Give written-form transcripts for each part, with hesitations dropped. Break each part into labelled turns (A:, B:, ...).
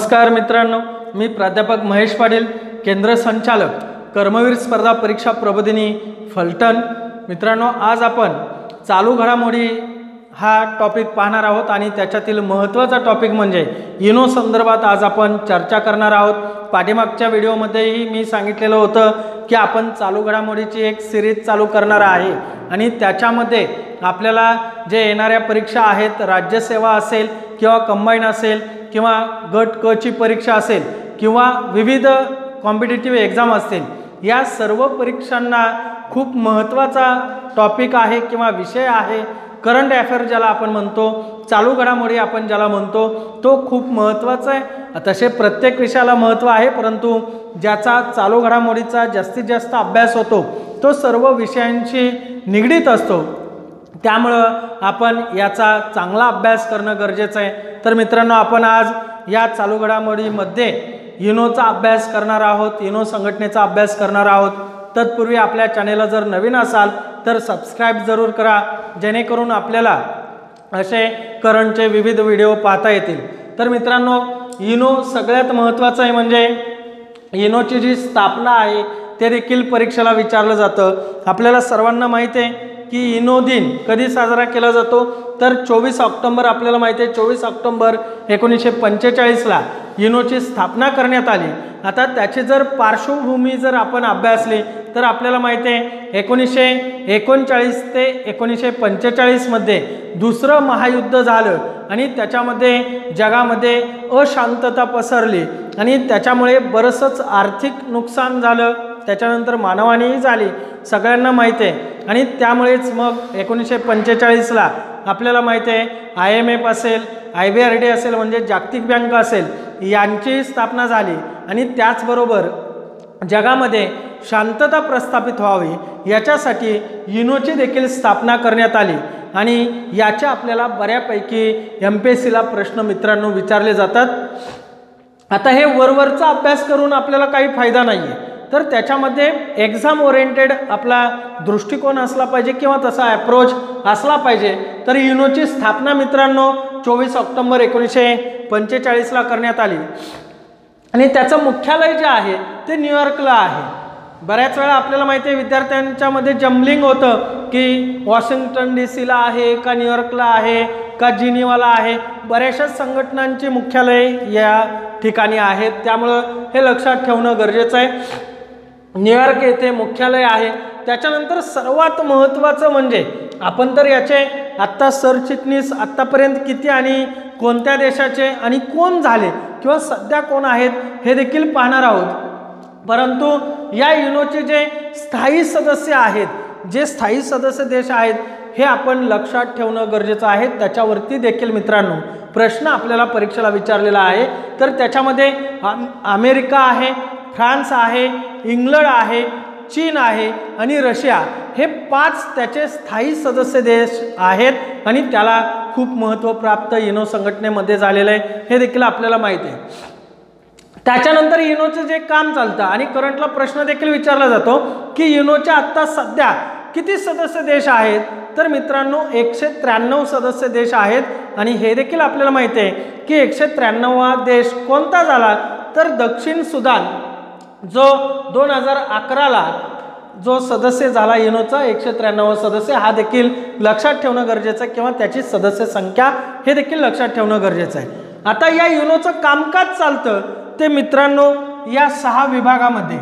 A: नमस्कार मित्रांनो, मी प्राध्यापक महेश पाटील, केंद्र संचालक कर्मवीर स्पर्धा परीक्षा प्रबोधिनी फलटण। मित्रांनो, आज आपण चालू घडामोडी हा टॉपिक पाहणार आहोत आणि त्याच्यातील महत्त्वाचा टॉपिक म्हणजे युनो संदर्भात आज आपण चर्चा करणार आहोत। पाठीमागच्या व्हिडिओमध्येही मी सांगितलेलं होतं की आपण चालू घडामोडीची एक सिरीज चालू करणार आहे आणि त्याच्यामध्ये आपल्याला जे येणाऱ्या परीक्षा आहेत, राज्यसेवा असेल किंवा कंबाईन असेल किंवा गट क ची परीक्षा असेल किंवा विविध कॉम्पिटिटिव्ह एक्झाम असतील, या सर्व परीक्षांना खूप महत्त्वाचा टॉपिक आहे किंवा विषय आहे। करंट अफेअर ज्याला आपण म्हणतो, चालू घडामोडी आपण ज्याला म्हणतो, तो खूप महत्त्वाचा आहे। तसे प्रत्येक विषयाला महत्त्व आहे, परंतु ज्याचा चालू घडामोडीचा जास्तीत जास्त अभ्यास होतो तो सर्व विषयांशी निगडीत असतो, त्यामुळं आपण याचा चांगला अभ्यास करणं गरजेचं आहे। तर मित्रांनो, आपण आज या चालू घडामोडीमध्ये युनोचा अभ्यास करणार आहोत, युनो संघटनेचा अभ्यास करणार आहोत। तत्पूर्वी आपल्या चॅनेलला जर नवीन असाल तर सबस्क्राईब जरूर करा, जेणेकरून आपल्याला असे करंटचे विविध व्हिडिओ पाहता येतील। तर मित्रांनो, युनो सगळ्यात महत्त्वाचं आहे म्हणजे युनोची जी स्थापना आहे ते देखील परीक्षेला विचारलं जातं। आपल्याला सर्वांना माहिती आहे की युनो दिन कधी साजरा केला जातो, तर 24 ऑक्टोबर आपल्याला माहिती आहे। 24 ऑक्टोबर 1945ला युनोची स्थापना करण्यात आली। आता त्याची जर पार्श्वभूमी जर आपण अभ्यासली तर आपल्याला माहिती आहे 1939 ते 1945 मध्ये दुसरं महायुद्ध झालं आणि त्याच्यामध्ये जगामध्ये अशांतता पसरली आणि त्याच्यामुळे बरंचसं आर्थिक नुकसान झालं, त्याच्यानंतर मानवहानीही झाली, सगळ्यांना माहिती आहे। आणि त्यामुळेच मग 1945ला आपल्याला माहिती आहे IMF असेल, IBRD असेल म्हणजे जागतिक बँक असेल, यांची स्थापना झाली आणि त्याचबरोबर जगामध्ये शांतता प्रस्थापित व्हावी याच्यासाठी युनोची देखील स्थापना करण्यात आली आणि याच्या आपल्याला बऱ्यापैकी MPSCला प्रश्न मित्रांनो विचारले जातात। आता हे वरवरचा अभ्यास करून आपल्याला काही फायदा नाही आहे, तर त्याच्यामध्ये एक्झाम ओरिएंटेड आपला दृष्टिकोन असला पाहिजे किंवा तसा अप्रोच असला पाहिजे। तर युनोची स्थापना मित्रांनो 24 ऑक्टोबर 1945ला करण्यात आली आणि त्याचं मुख्यालय जे आहे ते न्यूयॉर्कला आहे। बऱ्याच वेळा आपल्याला माहिती आहे विद्यार्थ्यांच्या मध्ये जम्बलिंग होतं की वॉशिंग्टन DC ला आहे का न्यूयॉर्कला आहे का जिनिवाला आहे। बऱ्याचशा संघटनांची मुख्यालय या ठिकाणी आहेत, त्यामुळं हे लक्षात ठेवणं गरजेचं आहे। न्यूयॉर्क येथे मुख्यालय आहे। त्याच्यानंतर सर्वात महत्त्वाचं म्हणजे आपण तर याचे आत्ता सरचिटणीस आत्तापर्यंत किती आणि कोणत्या देशाचे आणि कोण झाले किंवा सध्या कोण आहेत हे देखील पाहणार आहोत। परंतु या युनोचे जे स्थायी सदस्य आहेत, जे स्थायी सदस्य देश आहेत, हे आपण लक्षात ठेवणं गरजेचं आहे। त्याच्यावरती देखील मित्रांनो प्रश्न आपल्याला परीक्षेला विचारलेला आहे। तर त्याच्यामध्ये अमेरिका आहे, फ्रान्स आहे, इंग्लंड आहे, चीन आहे आणि रशिया, हे 5 त्याचे स्थायी सदस्य देश आहेत आणि त्याला खूप महत्त्व प्राप्त युनो संघटनेमध्ये झालेलं आहे, हे देखील आपल्याला माहिती आहे। त्याच्यानंतर युनोचं जे काम चालतं आणि करंटला प्रश्न देखील विचारला जातो की युनोच्या आत्ता सध्या किती सदस्य देश आहेत, तर मित्रांनो 193 सदस्य देश आहेत आणि हे देखील आपल्याला माहिती आहे की 193वा देश कोणता झाला, तर दक्षिण सुदान, जो 2011ला जो सदस्य झाला युनोचा 193वा सदस्य, हा देखील लक्षात ठेवणं गरजेचं आहे किंवा त्याची सदस्य संख्या हे देखील लक्षात ठेवणं गरजेचं आहे। आता या युनोचं कामकाज चालतं ते मित्रांनो या 6 विभागामध्ये।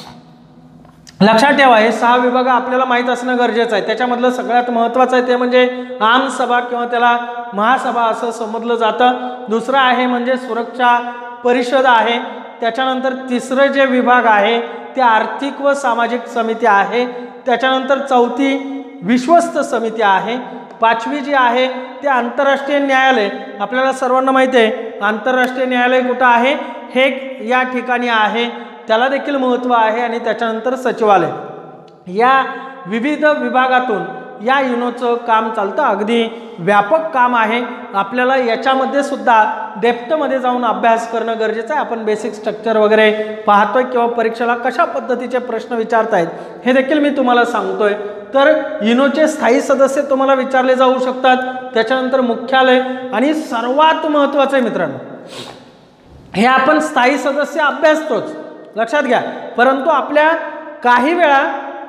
A: लक्षात ठेवा, हे 6 विभाग आपल्याला माहीत असणं गरजेचं आहे। त्याच्यामधलं सगळ्यात महत्त्वाचं आहे ते म्हणजे आमसभा किंवा त्याला महासभा असं समजलं जातं। दुसरं आहे म्हणजे सुरक्षा परिषद आहे। त्याच्यानंतर तिसरं जे विभाग आहे ते आर्थिक व सामाजिक समिती आहे। त्याच्यानंतर चौथी विश्वस्त समिती आहे। 5वी जी आहे ते आंतरराष्ट्रीय न्यायालय। आपल्याला सर्वांना माहिती आहे आंतरराष्ट्रीय न्यायालय कुठं आहे, हेग या ठिकाणी आहे, त्याला देखील महत्त्व आहे। आणि त्याच्यानंतर सचिवालय। या विविध विभागातून या युनोचं काम चालतं, अगदी व्यापक काम आहे। आपल्याला याच्यामध्ये सुद्धा डेप्थमध्ये जाऊन अभ्यास करणं गरजेचं आहे। आपण बेसिक स्ट्रक्चर वगैरे पाहतोय किंवा परीक्षेला कशा पद्धतीचे प्रश्न विचारतायत हे देखील मी तुम्हाला सांगतोय। तर युनोचे स्थायी सदस्य तुम्हाला विचारले जाऊ शकतात, त्याच्यानंतर मुख्यालय आणि सर्वात महत्त्वाचं मित्रांनो हे आपण स्थायी सदस्य अभ्यासतोच, लक्षात घ्या. परंतु आपल्या काही वेळा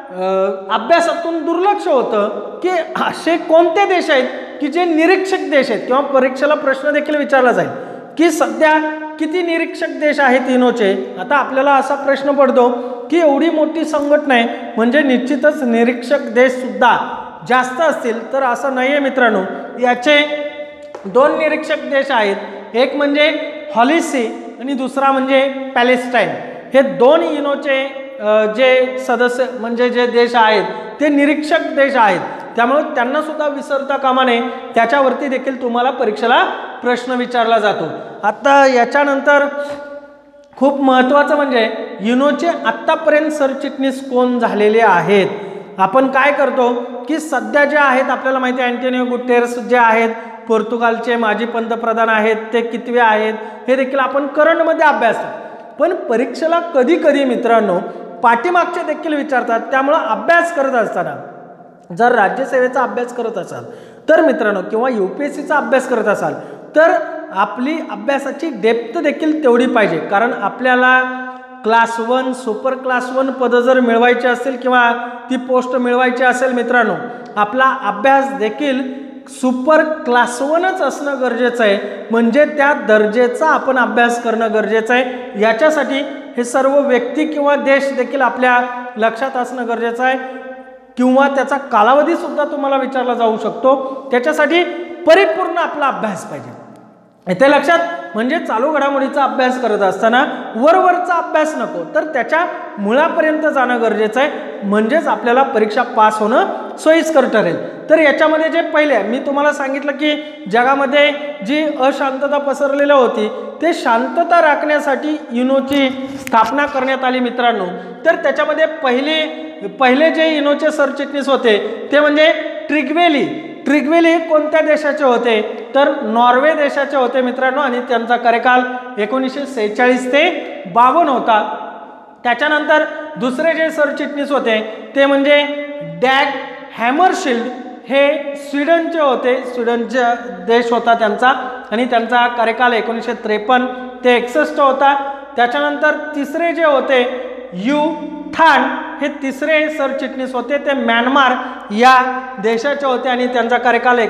A: अभ्यासातून दुर्लक्ष होतं की असे कोणते देश आहेत की जे निरीक्षक देश आहेत, किंवा परीक्षेला प्रश्न देखील विचारला जाईल की सध्या किती निरीक्षक देश आहेत इनोचे. आता आपल्याला असा प्रश्न पडतो की एवढी मोठी संघटना आहे म्हणजे निश्चितच निरीक्षक देश सुद्धा जास्त असतील, तर असं नाही आहे मित्रांनो. याचे 2 निरीक्षक देश आहेत, एक म्हणजे हॉली सी आणि दुसरा म्हणजे पॅलेस्टाईन. हे 2 इनोचे जे सदस्य म्हणजे जे देश आहेत ते निरीक्षक देश आहेत, त्यामुळे त्यांना सुद्धा विसरता कामा नये. त्याच्यावरती देखील तुम्हाला परीक्षेला प्रश्न विचारला जातो. आता याच्यानंतर खूप महत्त्वाचं म्हणजे युनोचे आत्तापर्यंत सरचिटणीस कोण झालेले आहेत. आपण काय करतो की सध्या जे आहेत आपल्याला माहिती आहे अँटोनियो गुटेरेस जे आहेत पोर्तुगालचे माजी पंतप्रधान आहेत, ते कितवे आहेत हे देखील आपण करंटमध्ये अभ्यासतो. पण परीक्षेला कधी कधी मित्रांनो पाठीमागचे देखील विचारतात. त्यामुळं अभ्यास करत असताना जर राज्यसेवेचा अभ्यास करत असाल तर मित्रांनो, किंवा UPSCचा अभ्यास करत असाल तर आपली अभ्यासाची डेप्थ देखील तेवढी पाहिजे. कारण आपल्याला क्लास 1 सुपर क्लास 1 पदं जर मिळवायची असेल किंवा ती पोस्ट मिळवायची असेल मित्रांनो, आपला अभ्यास देखील सुपर क्लास 1च असणं गरजेचं आहे. म्हणजे त्या दर्जेचा आपण अभ्यास करणं गरजेचं आहे. याच्यासाठी हे सर्व व्यक्ती किंवा देश देखील आपल्या लक्षात असणं गरजेचं आहे, किंवा त्याचा कालावधी सुद्धा तुम्हाला विचारला जाऊ शकतो. त्याच्यासाठी परिपूर्ण आपला अभ्यास पाहिजे. इथे लक्षात म्हणजे चालू घडामोडीचा अभ्यास करत असताना वरवरचा अभ्यास नको, तर त्याच्या मुळापर्यंत जाणं गरजेचं आहे. म्हणजेच आपल्याला परीक्षा पास होणं सोयीस्कर ठरेल. तर याच्यामध्ये जे पहिले मी तुम्हाला सांगितलं की जगामध्ये जी अशांतता पसरलेली होती ते शांतता राखण्यासाठी युनोची स्थापना करण्यात आली मित्रांनो. तर त्याच्यामध्ये पहिले जे युनोचे सरचिटणीस होते ते म्हणजे ट्रिग्वेली. ट्रिग्वेली हे कोणत्या देशाचे होते तर नॉर्वे देशाचे होते मित्रांनो, आणि त्यांचा कार्यकाल 1946 ते 52 होता. त्याच्यानंतर दुसरे जे सरचिटणीस होते ते म्हणजे डॅग हॅमरशिल्ड, हे स्वीडनचे होते. स्वीडनचा देश होता त्यांचा, आणि त्यांचा कार्यकाल 1953 ते 61 होता. त्याच्यानंतर तिसरे जे होते यू थान, हे तिसरे सरचिटणीस होते, ते म्यानमार या देशाचे होते आणि त्यांचा कार्यकाल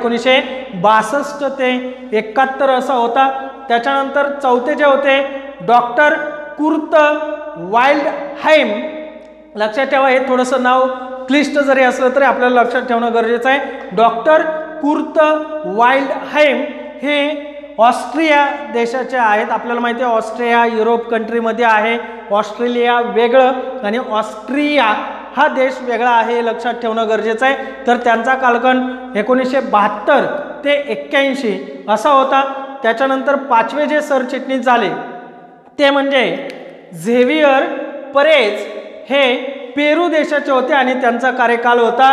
A: 1962 ते 71 असा होता. त्याच्यानंतर चौथे जे होते डॉक्टर कुर्त वाइल्डहाइम. लक्षात ठेवा, हे थोडंसं नाव क्लिष्ट जरी असलं तरी आपल्याला लक्षात ठेवणं गरजेचं आहे. डॉक्टर कुर्त वाइल्डहाइम हे ऑस्ट्रिया देशाचे आहेत. आपल्याला माहिती आहे ऑस्ट्रिया युरोप कंट्रीमध्ये आहे. ऑस्ट्रेलिया वेगळं आणि ऑस्ट्रिया हा देश वेगळा आहे, हे लक्षात ठेवणं गरजेचं आहे. तर त्यांचा कालखंड 1972 ते 81 असा होता. त्याच्यानंतर पाचवे जे सरचिटणीस झाले ते म्हणजे झेवियर परेज, हे पेरू देशाचे होते आणि त्यांचा कार्यकाल होता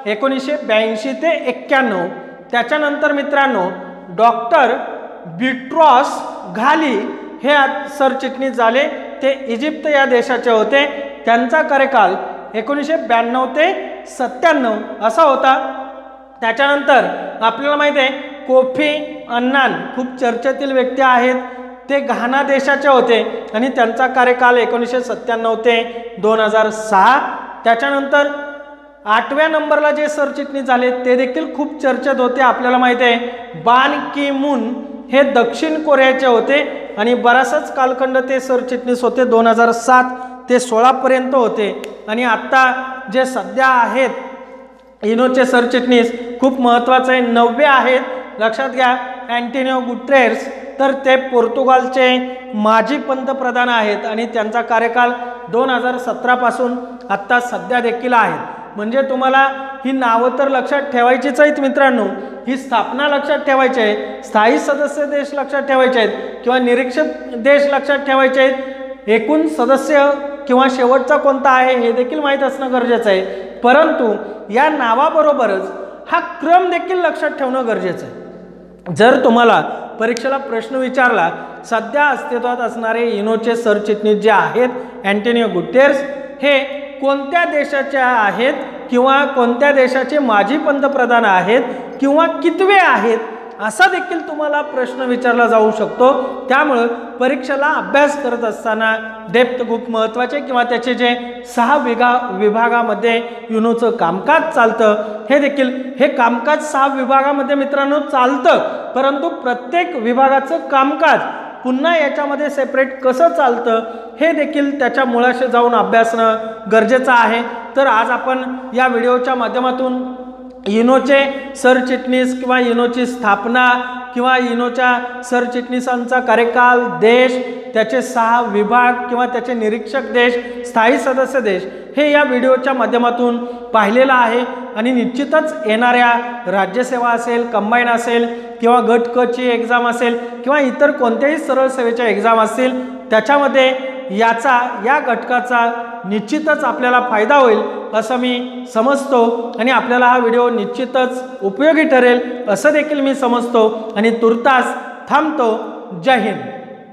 A: 1982 ते 91. त्याच्यानंतर मित्रांनो डॉक्टर बिट्रॉस घाली हे सरचिटणीस झाले, ते इजिप्त या देशाचे होते. त्यांचा कार्यकाल 1992 ते 97 असा होता. त्याच्यानंतर आपल्याला माहिती आहे कोफी अन्नान, खूप चर्चेतील व्यक्ती आहेत, ते घाना देशाचे होते आणि त्यांचा कार्यकाल 1997 ते 2006. त्याच्यानंतर 8व्या नंबरला जे सरचिटणीस झाले ते देखील खूप चर्चेत होते. आपल्याला माहिती आहे बान की मून, हे दक्षिण कोरियाचे होते आणि बराचसाच कालखंड ते सरचिटणीस होते, 2007 ते 16 पर्यंत होते. आणि आत्ता जे सध्या आहेत इनोचे सरचिटणीस खूप महत्त्वाचे 9वे आहेत. लक्षात घ्या अँटोनियो गुटेरेस, तर ते पोर्तुगालचे माजी पंतप्रधान आहेत आणि त्यांचा कार्यकाल 2017 पासून आत्ता सध्या देखील आहेत. म्हणजे तुम्हाला ही नावं तर लक्षात ठेवायचीच आहेत मित्रांनो, ही स्थापना लक्षात ठेवायची आहे, स्थायी सदस्य देश लक्षात ठेवायचे आहेत किंवा निरीक्षक देश लक्षात ठेवायचे आहेत, एकूण सदस्य किंवा शेवटचा कोणता आहे हे देखील माहीत असणं गरजेचं आहे. परंतु या नावाबरोबरच हा क्रम देखील लक्षात ठेवणं गरजेचं आहे. जर तुम्हाला परीक्षेला प्रश्न विचारला सध्या अस्तित्वात असणारे इनोचे सरचिटणीस जे आहेत अँटोनियो गुटेरेस, हे कोणत्या देशाचे आहेत किंवा कोणत्या देशाचे माजी पंतप्रधान आहेत किंवा कितवे आहेत, असा देखील तुम्हाला प्रश्न विचारला जाऊ शकतो। त्यामुळे परीक्षेला अभ्यास करत असताना डेप्थ खूप महत्त्वाचे किंवा त्याचे जे 6 विभागामध्ये युनोचं कामकाज चालतं हे कामकाज 6 विभागामध्ये मित्रांनो चालतं, परंतु प्रत्येक विभागाचं कामकाज पुन्हा याच्यामध्ये सेपरेट कसं चालतं हे देखील त्याच्या मुळाशी जाऊन अभ्यासणं गरजेचं आहे। तर आज आपण या व्हिडिओच्या माध्यमातून युनोचे सरचिटणीस किंवा युनोची स्थापना किंवा युनोच्या सरचिटणीसांचा कार्यकाल, देश, त्याचे 6 विभाग किंवा त्याचे निरीक्षक देश, स्थायी सदस्य देश हे या व्हिडिओच्या माध्यमातून पाहिलेलं आहे। आणि निश्चितच येणाऱ्या राज्यसेवा असेल, कंबाईन असेल किंवा गट क ची एक्झाम असेल किंवा इतर कोणत्याही सरळ सेवेच्या एक्झाम असतील त्याच्यामध्ये या घटकाचा निश्चितच आपल्याला फायदा होईल असं मी समजतो आणि आपल्याला हा व्हिडिओ निश्चितच उपयोगी ठरेल असं देखील मी समजतो आणि तुर्तास थांबतो। जय हिंद।